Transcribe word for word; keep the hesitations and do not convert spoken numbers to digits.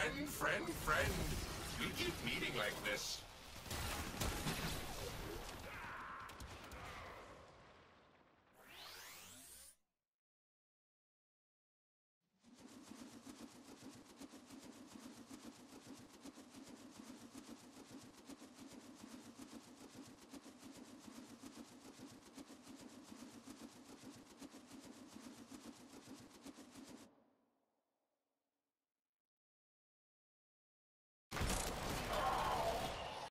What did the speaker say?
Friend, friend, friend. We keep meeting like this.